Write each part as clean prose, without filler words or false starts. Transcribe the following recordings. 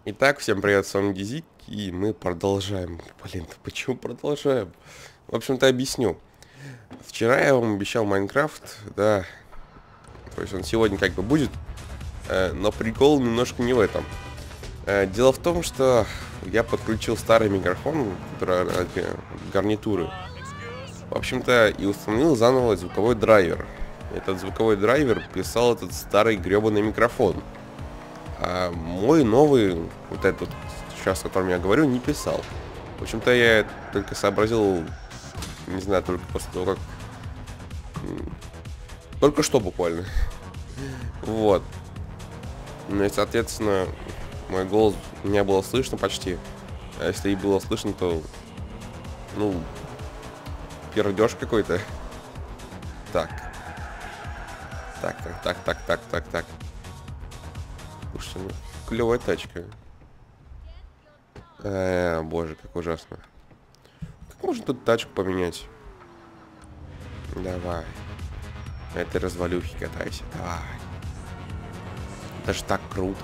Итак, всем привет, с вами Гизик, и мы продолжаем. Блин, да почему продолжаем? В общем-то, объясню. Вчера я вам обещал Майнкрафт, да, то есть он сегодня как бы будет, но прикол немножко не в этом. Дело в том, что я подключил старый микрофон, который от гарнитуры, в общем-то, и установил заново звуковой драйвер. Этот звуковой драйвер писал этот старый гребаный микрофон. А мой новый, вот этот, сейчас, о котором я говорю, не писал. В общем-то, я только сообразил, не знаю, только после того, как... Только что буквально. Вот. Ну и, соответственно, мой голос не было слышно почти. А если и было слышно, то... Ну... Пердеж какой-то. Так. Так. Слушайте, ну, клевая тачка. Боже, как ужасно. Как можно тут тачку поменять? Давай. На этой развалюхе катайся. Давай. Это ж так круто.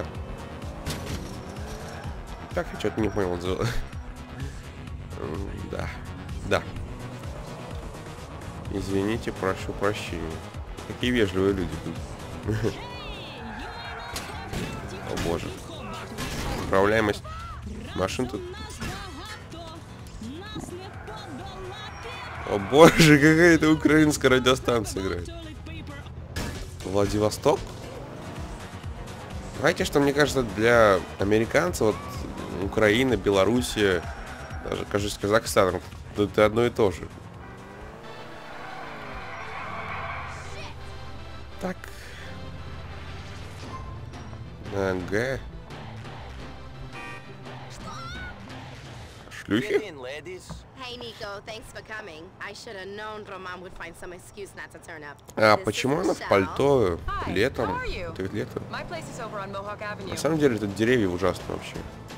Так, я что-то не понял. Да. Да. Извините, прошу прощения. Какие вежливые люди тут. О боже. Управляемость машин тут. О боже, какая-то украинская радиостанция играет. Владивосток? Знаете, что мне кажется, для американцев, вот Украина, Белоруссия, даже, кажется, Казахстан, это одно и то же. Так. Ага. Шлюхи? Hey Nico, thanks for coming. I should have known Roman would find some excuse not to turn up. А This почему is она в Michelle. пальто Hi, летом? how are you? Это ведь лето. My place is over on Mohawk Avenue. На самом деле, тут деревья ужасно вообще.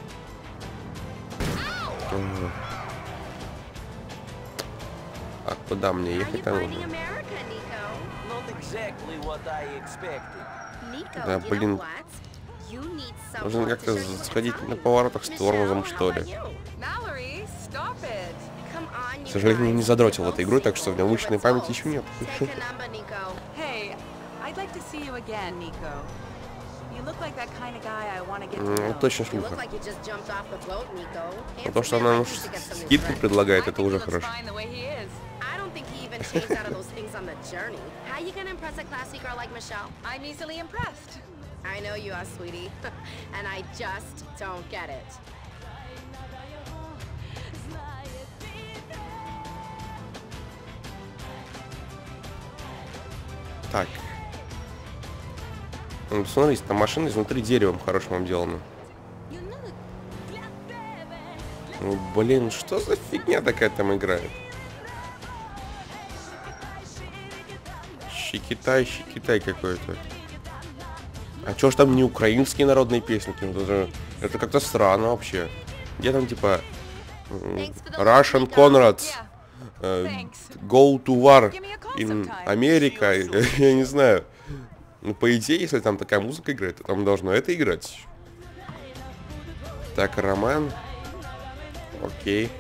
А куда мне How you ехать там finding нужно? America, Nico? Not exactly what I expected. Nico, Да, you блин. know what? You need Нужно someone to как-то show you what сходить it's на like. поворотах с тормозом, Michelle, что how ли. about you? Mallory, stop it. Come on, К you сожалению, guys. не задротил We're эту both игру, так что в single. научной We're памяти adults. еще нет. Take a number, Nico. Hey, I'd like to see you again, Nico. You look like that kind of guy I want to get to Ну, know. точно You look шлюха. like you just jumped off the boat, Nico. Но то, что Handsome она man ну, like you should get some new скидку friends. предлагает, I это think he уже looks хорошо. fine the way he is. I don't think he even changed out of those things on the journey. How you gonna impress a classy girl like Michelle? I'm easily impressed. I know you are, sweetie. And I just don't get it. Так. Ну, смотрите, там машина изнутри деревом хорошим обделана. Ну, блин, что за фигня такая там играет? Щекитай какой-то. А чё ж там не украинские народные песни? Это как-то странно вообще. Где там типа Russian Conrads, Go to War in America, я не знаю. Ну, по идее, если там такая музыка играет, то там должно это играть. Так, Роман. Окей.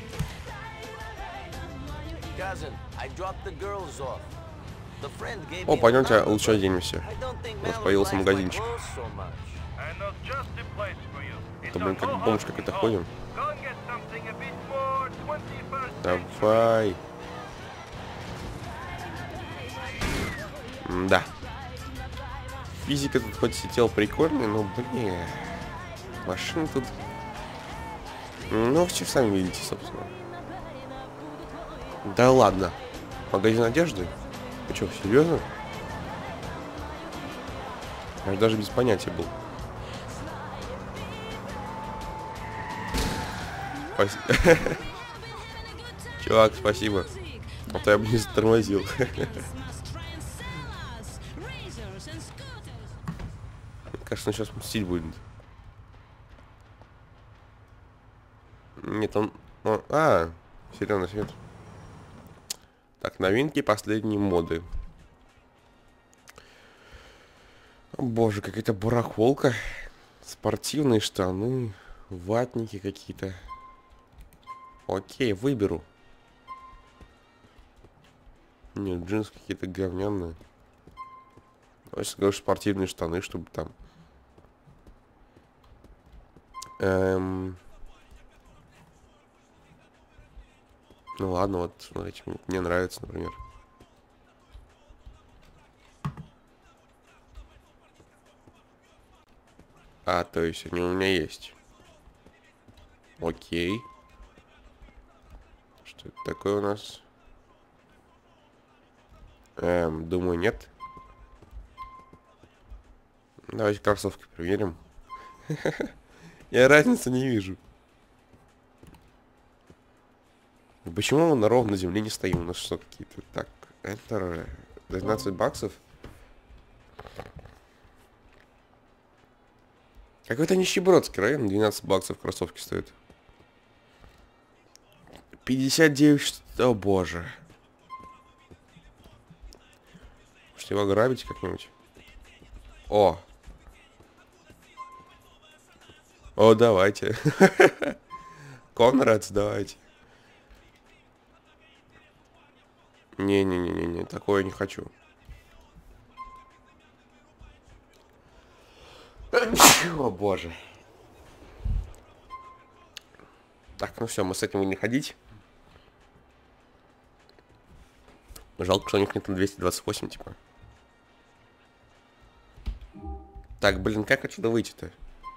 Cousin, I dropped the girls off. The friend gave О, me пойдемте the number, лучше but оденемся. I don't think У нас Mallory появился likes my магазинчик. clothes so much. I know just the place for you. Это, блин, как бомж какой-то ходим. Go and get something a bit more 21st century. Давай. Да. Физика тут хоть сидел прикольная, но, блин. Машины тут... Ну, все сами видите, собственно. Да ладно. Магазин одежды? Ты что, серьезно? Я же даже без понятия был. Чувак, спасибо. А то я бы не затормозил. Кажется, он сейчас мстить будет. Нет, он... зеленый свет. Так, новинки, последние моды. О, боже, какая-то барахолка. Спортивные штаны, ватники какие-то. Окей, выберу. Нет, джинсы какие-то говняные. Если говоришь спортивные штаны, чтобы там... Ну ладно, вот смотрите, мне нравится, например. А, то есть они у меня есть. Окей. Что это такое у нас? Думаю, нет. Давайте кроссовки проверим. Я разницы не вижу. Почему мы на ровной земле не стоим? У нас что, какие-то... Так, Enter... 12 баксов. Какой-то нищебродский район. 12 баксов кроссовки стоят. 59... О, боже. Может его грабить как-нибудь? О! О, давайте. Конрадс, давайте. Не-не-не-не, такое не хочу. О, боже. Так, ну все, мы с этим будем не ходить. Жалко, что у них нет на 228, типа. Так, блин, как отсюда выйти-то?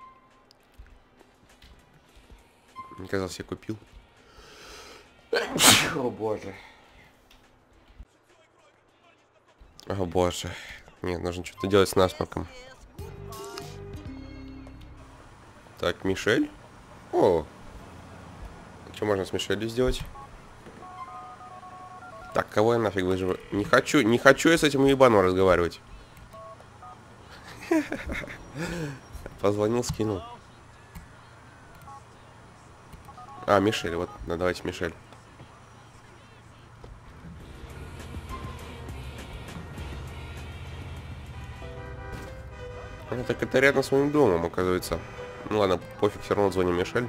Мне казалось, я купил. О, боже. О, боже. Нет, нужно что-то делать с насморком. Так, Мишель. О. Что можно с Мишелью сделать? Так, кого я нафиг выживу? Не хочу я с этим ебаном разговаривать. Позвонил, скинул. А, Мишель, вот, ну, давайте Мишель. Ну, так это рядом с моим домом, оказывается. Ну ладно, пофиг, все равно звоним Мишель.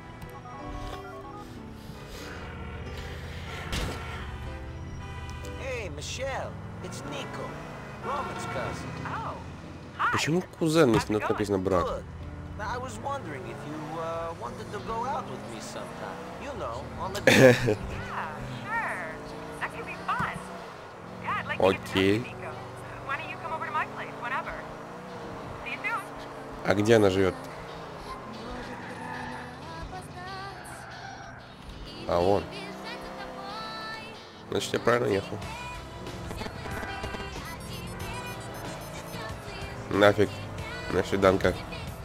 Hey, Michelle, it's Nico, Roman's cousin. Oh, hi. Почему кузен, если тут написано брат? Good. I was wondering if you wanted to go out with me sometime. You know, on the Yeah, sure. That could be fun. Yeah, I'd like to get to know you, Окей. Nico. Why don't you come over to my place whenever? See you soon. А где она живет? А, вон. Значит, я правильно ехал. Нафиг. На свиданка.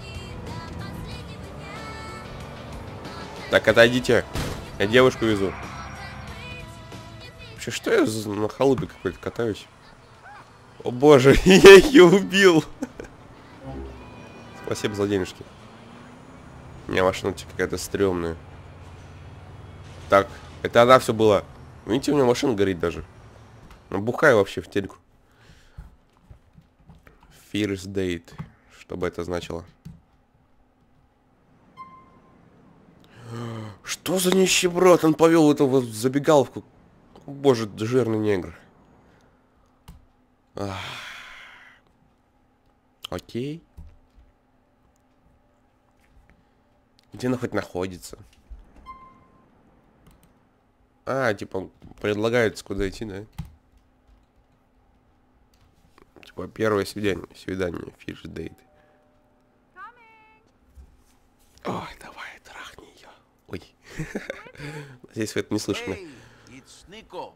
Так, отойдите. Я девушку везу. Вообще, что я на халупе какой-то катаюсь? О боже, я ее убил. Спасибо за денежки. У меня машина какая-то стрёмная. Так, это она все была. Видите, у меня машина горит даже. Ну, бухаю вообще в тельку. First date. Что бы это значило? Что за нищеброд? Он повел эту вот забегаловку. О, боже, жирный негр. Ах. Окей. Где она хоть находится? А, типа, он предлагает, куда идти, да? Типа, первое свидание, first date. Ой, давай, трахни ее. Ой. Здесь это не слышно. Hey, it's Nico.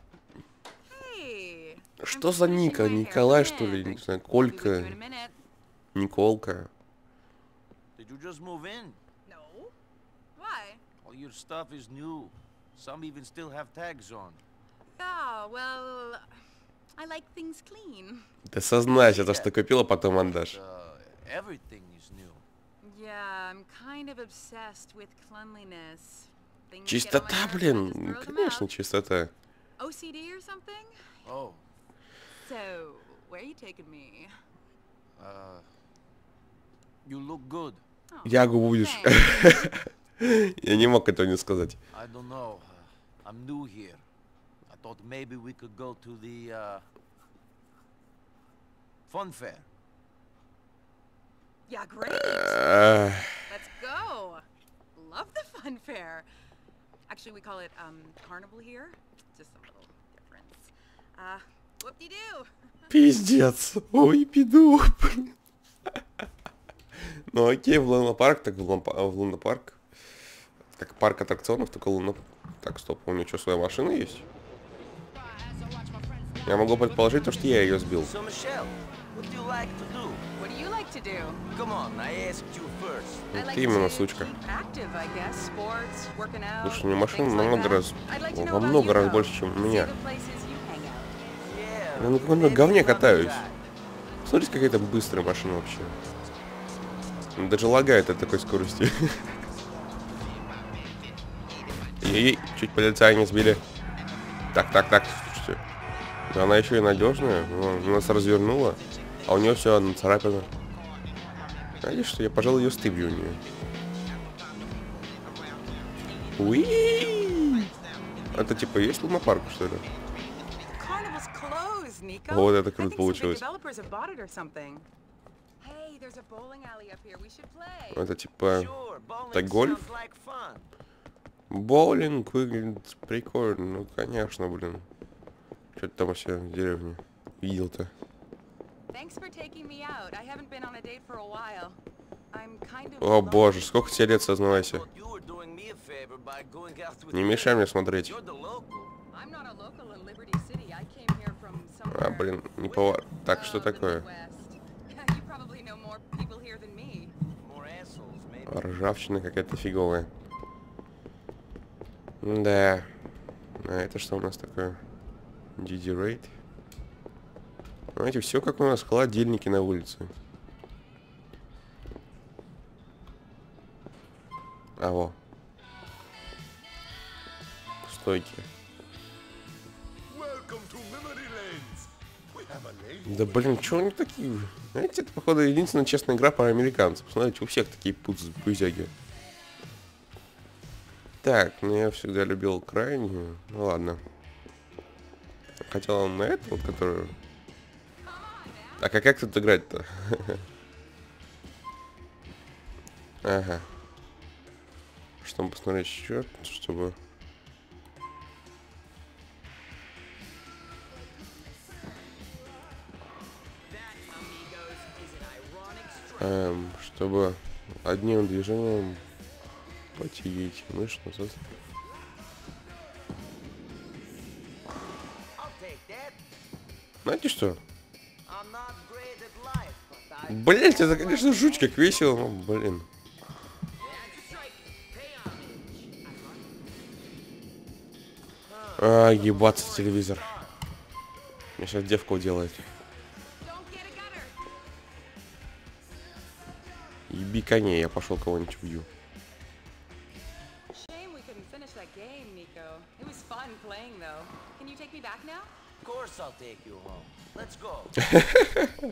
Hey. Что за Ника? Николай, что ли? Не знаю, Колька, Николка. Did you just move in? No. Why? All your stuff is new. Some even still have tags on. Oh, well, I like things clean. Да сознайся, то, что купила, потом отдашь. Everything is new. Yeah, I'm kind of obsessed with cleanliness. Things get on my Чистота, nerves, I блин. just throw them Конечно, out. чистота. OCD or something? Oh, So, where are you taking me? You look good. Ягу будешь. Я не мог этого не сказать. I don't know. I'm new here. I thought maybe we could go to the fun fair. Yeah, great. Let's go. Love the fun fair. Actually, we call it carnival here. Just a little difference. Whoop-de-doo. Пиздец. Ой, пиду. Ну окей, в лунопарк, так в лунопарк. Как парк аттракционов, только луна... Так, стоп, у него что, своя машина есть? Я могу предположить то, что я ее сбил. So Michelle, what do you like to do? What do you like to do? Come on, I asked you first. I Вот like именно, to сучка. keep active, I guess. Sports, working out, Слушай, у нее машина things like намного that. раз... I'd like to know Во about много you, раз though. больше, чем у See меня. the places you hang out. Yeah. Я на каком-то говне катаюсь. Смотрите, какая это быстрая машина вообще. Даже лагает от такой скорости. Ей, чуть полицая не сбили. Так, слушайте. Она еще и надежная. Нас развернула. А у нее все нацарапано. Знаете что, я, пожалуй, ее стыбью у нее. Уи! Это типа есть лунопарк, что ли? Carnival's closed, Nico. Вот это I круто think some big получилось. developers have bought it or something. Hey, there's a bowling alley up here. We should play. Это типа... Sure, bowling Так гольф? sounds like fun. Боулинг выглядит прикольно. Ну, конечно, блин. Что ты там вообще в деревне видел-то? Thanks for taking me out. I haven't been on a date for a while. I'm kind of О боже, lonely. сколько тебе лет, сознавайся. Thought you were doing me a favor by going out with Не me. мешай мне смотреть. You're the local. I'm not a local in Liberty City. I came here from somewhere. А, блин, не повар. Так, что the такое? Midwest. You probably know more people here than me. More assholes, maybe. Ржавчина какая-то фиговая. Да. А это что у нас такое? Диди Рейд. Знаете, все как у нас, холодильники на улице. А во. Стойки. Да блин, что они такие? Знаете, это, походу, единственная честная игра про американцев. Смотрите, у всех такие пузяги. Так, ну я всегда любил крайнюю. Ну ладно. Хотел он на эту, вот, которую... Так, а как тут играть-то? Ага. Чтобы посмотреть счет, чтобы... Чтобы одним движением потягить мышь назад. I'll take that. Знаете что? I'm not great at life, but I Блять, это, конечно, жуть как весело, но, блин. А, ебаться в телевизор. Мне сейчас девка уделает. Don't get a gutter. Еби коней, я пошел кого-нибудь убью. Shame we couldn't finish that game, Nico. It was fun playing, though. Can you take me back now? Of course I'll take you home. Let's go.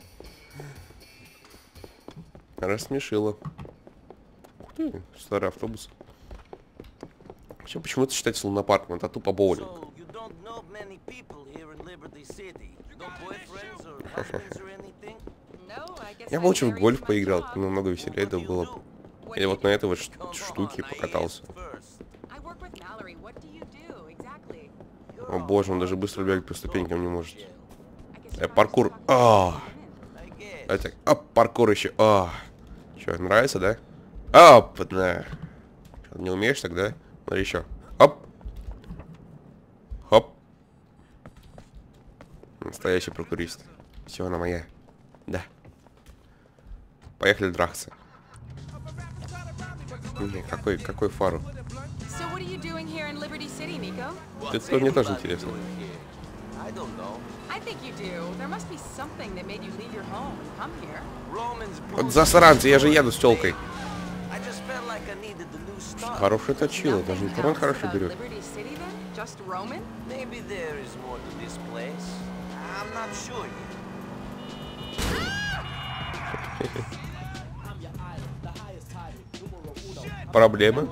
Рассмешила. Ух ты, старый автобус. Вообще почему-то считается лунопарком, это тупо боулинг. So you don't know many people here in Liberty City? No boyfriends or husbands or anything? No, I guess Я I'm бы лучше в married гольф to my поиграл, job. намного веселее это было бы. What Или do вот you на do? этой вот Come штуке on, I покатался. asked first. I work with Mallory. What do you do exactly? О боже, он даже быстро бегать по ступенькам не может. I guess you're Паркур. probably А, I guess. это, паркур еще. А, что, нравится, да? Оп, на. Чё, не умеешь тогда? Смотри еще. Оп. Хоп. Настоящий прокурист. Все, она моя. Да. Поехали драться. Не, какой фару? So what are you doing here in Liberty City, Nico? Это мне тоже Everybody интересно. doing here? I don't know. I think you do. There must be something that made you leave your home and come here. Roman's Вот засранцы, я же еду с телкой. I just felt like I needed a new start. Хороший точило, даже Nothing интернет else хорошо about берет. Liberty City then? Just Roman? Maybe there is more to this place. I'm not sure yet. проблемы.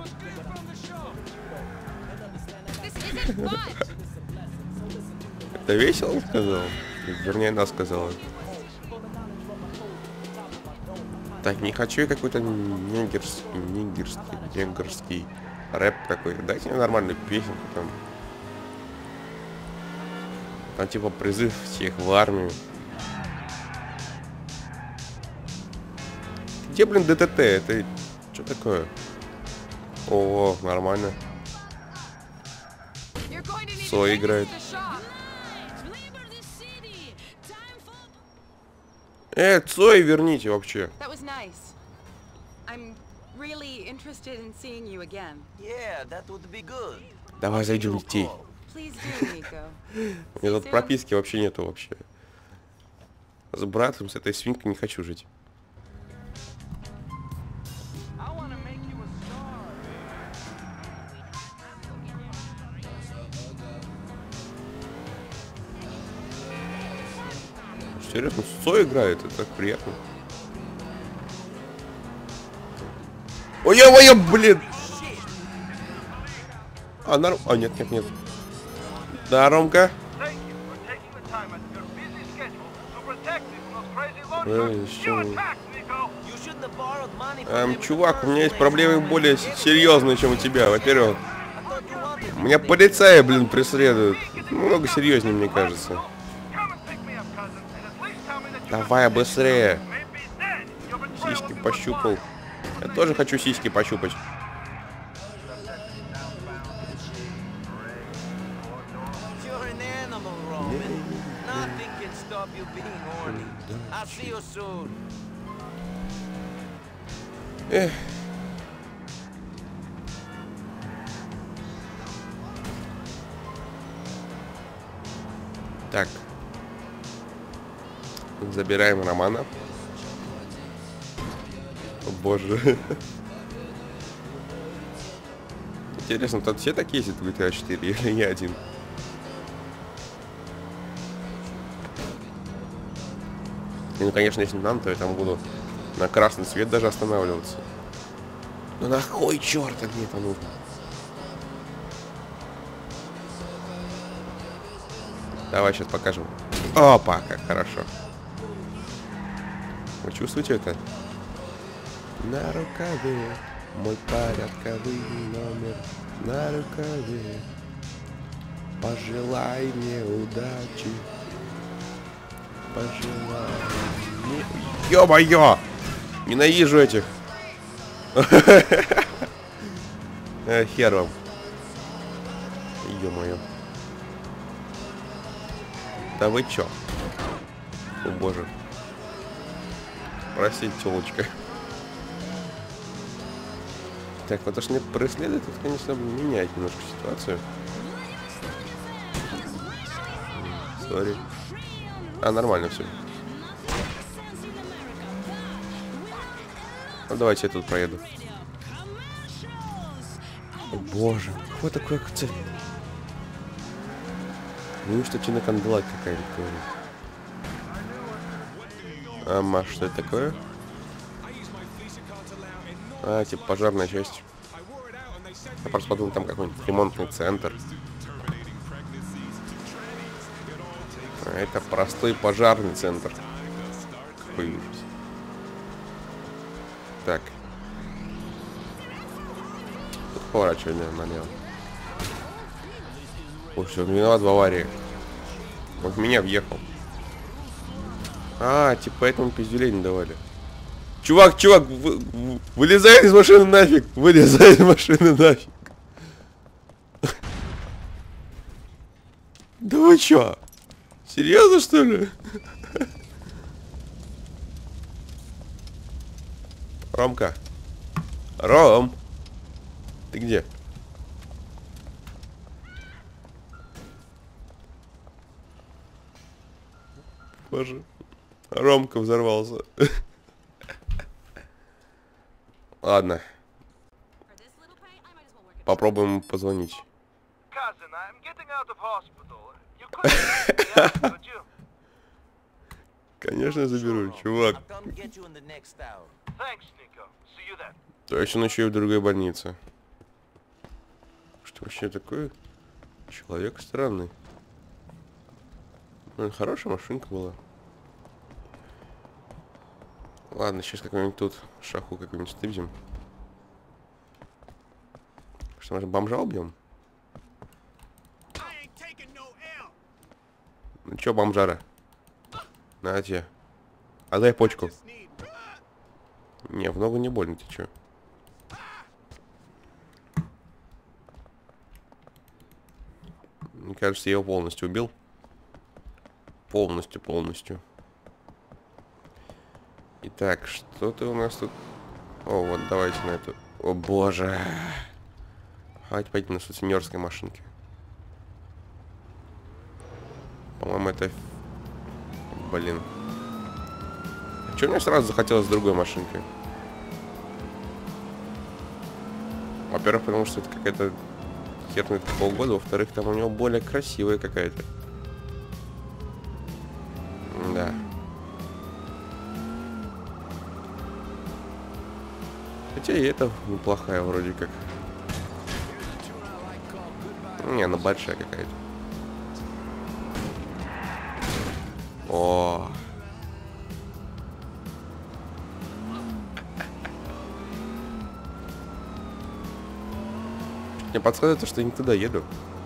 Это весело, он сказал? Вернее, она сказала. Так, не хочу я какой-то негерский рэп какой-то. Дайте мне нормальную песенку там. Там типа призыв всех в армию. Где, блин, ДТТ? Это что такое? О, нормально. Цой играет. Цой верните вообще. Yeah, that would be good. Давай зайдем в детей. У меня тут прописки вообще нету вообще. С братом, с этой свинкой не хочу жить. Серьезно, Цой играет, это так приятно. Ой-ой-ой, блин! А, нет, нет, нет. Да, Ромка. Чувак, у меня есть проблемы более серьезные, чем у тебя. Во-первых, меня полицаи, блин, преследуют. Много серьезнее, мне кажется. Давай быстрее. Сиськи пощупал. Я тоже хочу сиськи пощупать. Эх. Так. Забираем Романа. О, боже. Интересно, тут все такие ездят в GTA 4 или я один? И, ну, конечно, если не надо, то я там буду на красный свет даже останавливаться. Ну нахуй черта мне это нужно? Давай сейчас покажем. Опа, как хорошо. Вы чувствуете это? На рукаве мой порядковый номер. На рукаве пожелай мне удачи. Пожелай мне... Ё-моё! Ненавижу этих. Хер вам. Ё-моё. Да вы чё? О боже. Простите, тёлочка. Так, вот то, что меня преследует, это, конечно, меняет немножко ситуацию. Сори. А, нормально все. Ну, давайте я тут проеду. О боже, какой такой акцент? Ну что, чинокандала какая-то. Ама, что это такое? А, типа пожарная часть. Я просто подумал, там какой-нибудь ремонтный центр. А это простой пожарный центр. Какой ужас. Так. Тут поворачивание налево. Ой, все, он виноват в аварии. Он в меня въехал. А, типа поэтому пиздюлей не давали. Чувак, вылезай из машины нафиг. Вылезай из машины нафиг. Да вы чё? Серьезно, что ли? Ромка. Ром. Ты где? Боже. Ромка взорвался. Ладно. Попробуем позвонить. Конечно, заберу, чувак. То есть он еще и в другой больнице. Что вообще такой человек странный. Ну, хорошая машинка была. Ладно, сейчас какой-нибудь тут шаху какой-нибудь стыбзим. Что, может, бомжа убьем? Ну чё, бомжара? На тебе. А дай почку. Не, в ногу не больно, ты чё? Мне кажется, я его полностью убил. Полностью. Итак, что ты у нас тут? О, вот, давайте на эту. О, боже. Давайте пойдем на сутенерской машинке. По-моему, это... Блин. А чё мне сразу захотелось с другой машинкой? Во-первых, потому что это какая-то херня такого года. Во-вторых, там у него более красивая какая-то. Да. Хотя и это неплохая вроде как. Не, она большая какая-то. О. Мне подсказывается, что я не туда еду.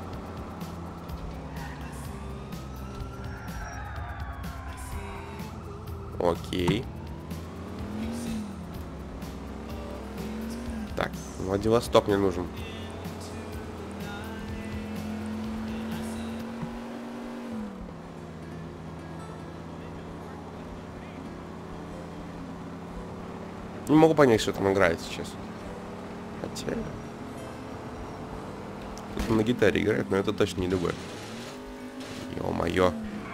Окей. Так, Владивосток мне нужен. Не могу понять, что там играет сейчас. Хотя... Тут на гитаре играет, но это точно не любое. Ё-моё.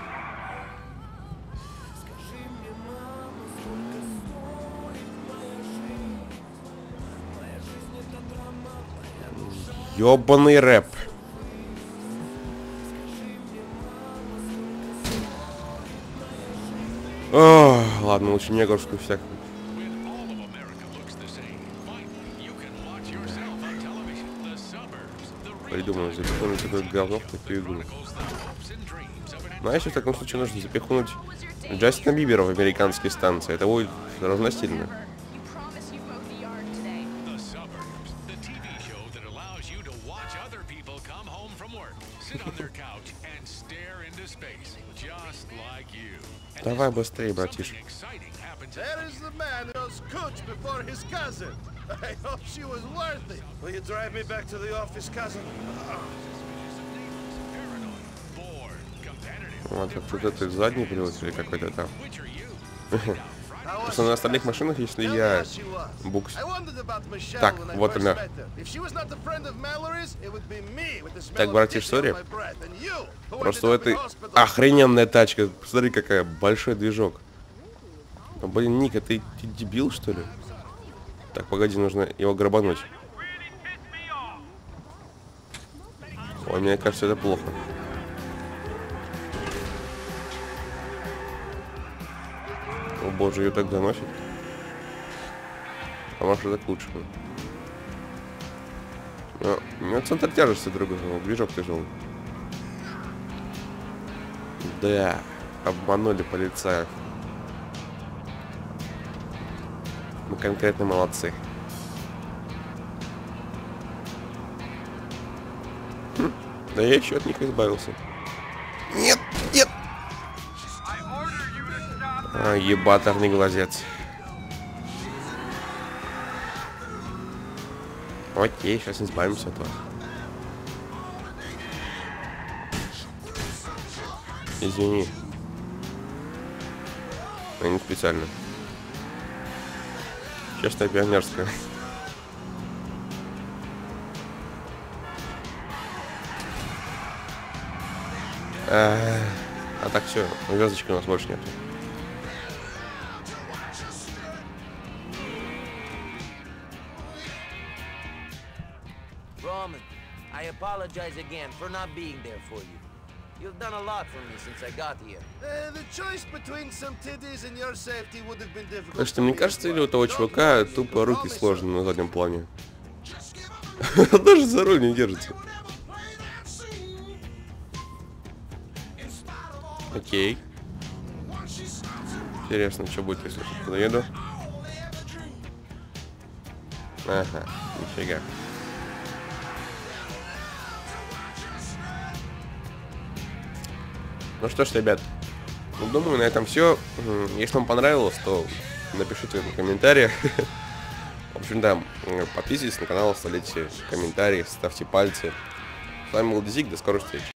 Ёбаный рэп. О, ладно, лучше негрскую всякую. Придумал, запихнуть такое говно в такую игру. Знаешь, в таком случае нужно запихнуть Джастина Бибера в американские станции. Это будет равностильно. Давай быстрее, братишка. I hope she was worth it. Will you drive me back to the office, cousin? Вот как это задний привод или какой-то там. Просто на остальных машинах, если я букс... Так, вот она. Так, братиш, сори. Просто у этой охрененная тачка. Посмотри, какая большой движок. Ну, блин, Ника, ты дебил, что ли? Так, погоди, нужно его грабануть. Ой, мне кажется, это плохо. О боже, ее так заносит. А может, это к лучшему. Но, у меня центр тяжести другой, движок тяжелый. Да, обманули полицаев. Мы конкретно молодцы. Да я еще от них избавился. Нет, нет! А, ебаторный глазец. Окей, сейчас избавимся от вас. Извини. Я не специально. Честная пионерская. А так все, звездочки у нас больше нет. Roman, I apologize again for not being there for you. You've done a lot for me since I got here. The choice between some titties and your safety would have been difficult. Так что мне кажется, или у того чувака тупо руки сложены на заднем плане. Даже за руль не держится. Окей. Интересно, что будет, если я подъеду. Ага, нифига. Ну что ж, ребят, думаю, на этом все. Если вам понравилось, то напишите в комментариях. В общем, да, подписывайтесь на канал, оставляйте комментарии, ставьте пальцы. С вами был Дизик, до скорой встречи.